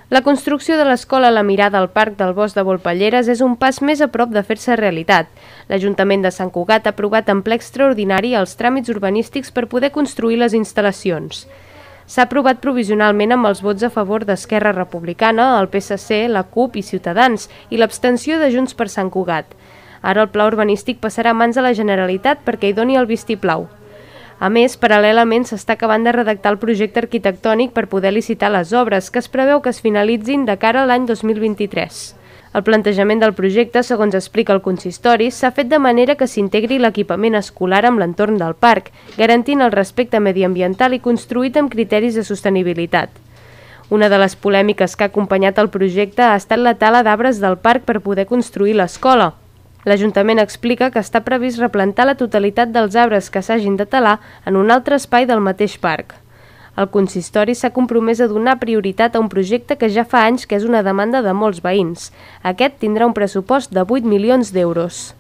La construcció de l'escola La Mirada al Parc del Bosc de Volpelleres és un pas més a prop de fer-se realitat. L'Ajuntament de Sant Cugat ha aprovat en ple extraordinari els tràmits urbanístics per poder construir les instal·lacions. S'ha aprovat provisionalment amb els vots a favor d'Esquerra Republicana, el PSC, la CUP i Ciutadans i l'abstenció de Junts per Sant Cugat. Ara el pla urbanístic passarà a mans de la Generalitat perquè hi doni el vistiplau. A més, paral·lelament s'està acabant de redactar el projecte arquitectònic per poder licitar les obres, que es preveu que es finalitzin de cara a l'any 2023. El plantejament del projecte, segons explica el consistori, s'ha fet de manera que s'integri l'equipament escolar amb l'entorn del parc, garantint el respecte mediambiental i construït amb criteris de sostenibilitat. Una de les polèmiques que ha acompanyat el projecte ha estat la tala d'arbres del parc per poder construir l'escola. L'Ajuntament explica que està previst replantar la totalitat dels arbres que s'hagin de talar en un altre espai del mateix parc. El consistori s'ha compromès a donar prioritat a un projecte que ja fa anys que és una demanda de molts veïns. Aquest tindrà un pressupost de 8 milions d'euros.